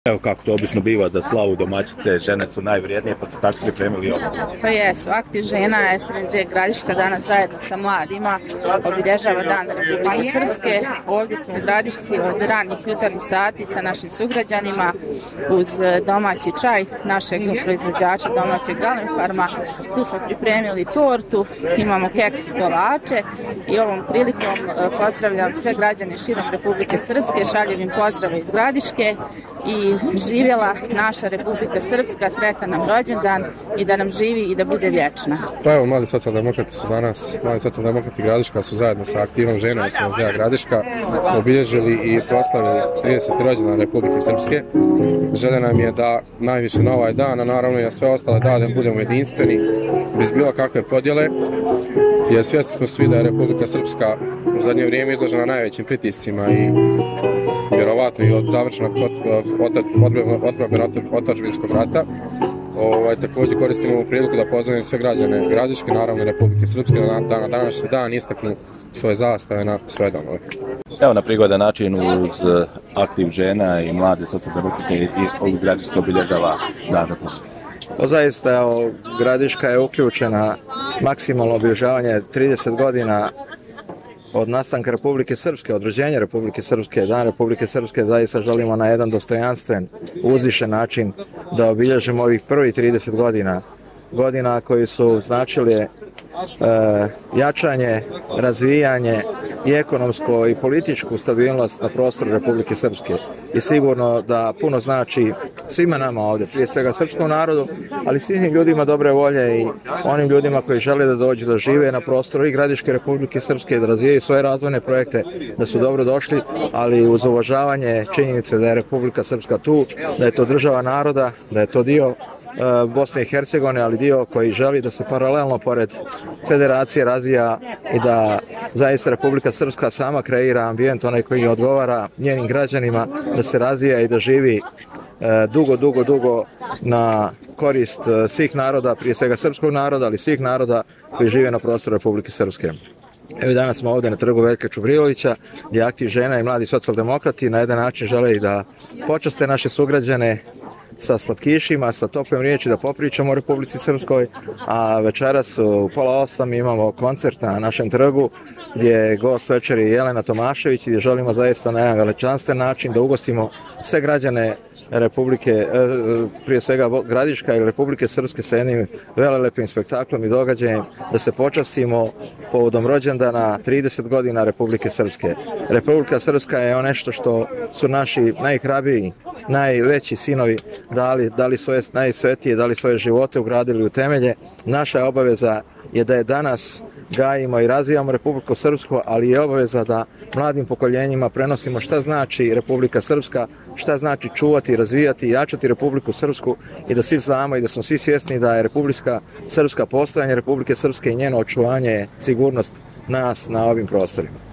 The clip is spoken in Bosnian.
Evo kako to obično biva za slavu domaćice, žene su najvrijednije pa ste tako pripremili ovo. Pa jesu, Aktiv žena SNSD Gradiška danas zajedno sa mladima obilježava Dan Republike Srpske. Ovdje smo u Gradišci od ranih jutarnjih sati sa našim sugrađanima uz domaći čaj našeg proizvođača domaćeg Galenfarma. Tu smo pripremili tortu, imamo keks i kolače i ovom prilikom pozdravljam sve građane širom Republike Srpske, šaljem im pozdrave iz Gradiške i živjela naša Republika Srpska, sretan nam rođendan i da nam živi i da bude vječna. Pa evo, mladi socijaldemokrati su danas, mladi socijaldemokrati Gradiška su zajedno sa Aktivom žena SNSD Gradiška obilježili i proslavili 30. rođendan Republike Srpske. Želja nam je da najviše na ovaj dan, a naravno i na sve ostale dane budemo jedinstveni, bez bilo kakve podjele, jer svjesni smo svi da je Republika Srpska u zadnje vrijeme izložena najvećim pritiscima i vjerovatno i od završenog otadžbinskog rata. Također koristimo ovu priliku da pozdravim sve građane Gradiške, naravno Republike Srpske, da na današnji dan istaknu svoje zastave na svoje domove. Evo na prigodan način uz Aktiv žena i mlade socijaldemokrate i ovih Gradiška obilježava Dan Republike. Pa zaista, Gradiška je uključena maksimalno obilježavanje 30 godina od nastanka Republike Srpske, od rođenja Republike Srpske. Dan Republike Srpske zaista želimo na jedan dostojanstven, uzvišen način da obilježimo ovih prvih 30 godina koji su značili jačanje, razvijanje i ekonomsko i političku stabilnost na prostoru Republike Srpske. I sigurno da puno znači svima nama ovdje, prije svega srpskom narodu, ali svim ljudima dobre volje i onim ljudima koji žele da dođu da žive na prostoru i Gradiške Republike Srpske, da razvijaju svoje razvojne projekte, da su dobro došli, ali uz uvažavanje činjenice da je Republika Srpska tu, da je to država naroda, da je to dio Bosne i Hercegovine, ali dio koji želi da se paralelno pored federacije razvija i da zaista Republika Srpska sama kreira ambijent onaj koji odgovara njenim građanima, da se razvija i da živi dugo na korist svih naroda, prije svega srpskog naroda, ali svih naroda koji žive na prostoru Republike Srpske. Evo danas smo ovdje na trgu Veljka Čubrilovića, gdje Aktiv žena i mladi socijaldemokrati na jedan način žele i da počaste naše sugrađane sa slatkišima, sa toplim riječi da popričamo o Republici Srpskoj, a večeras u 7:30 imamo koncert na našem trgu gdje je gost večeri Jelena Tomašević, gdje želimo zaista na jedan veličanstven način da ugostimo sve građane Republike, prije svega Gradiška i Republike Srpske sa jednim velelepim spektaklom i događajem, da se počastimo povodom rođendana 30 godina Republike Srpske. Republika Srpska je nešto što su naši najhrabriji, najveći sinovi dali svoje najsvetije, dali svoje živote, ugradili u temelje. Naša obaveza je da je danas gajimo i razvijamo Republiku Srpsku, ali je obaveza da mladim pokoljenjima prenosimo šta znači Republika Srpska, šta znači čuvati, razvijati i jačati Republiku Srpsku i da svi znamo i da smo svi svjesni da je Republika Srpska postojanje Republike Srpske i njeno očuvanje sigurnost nas na ovim prostorima.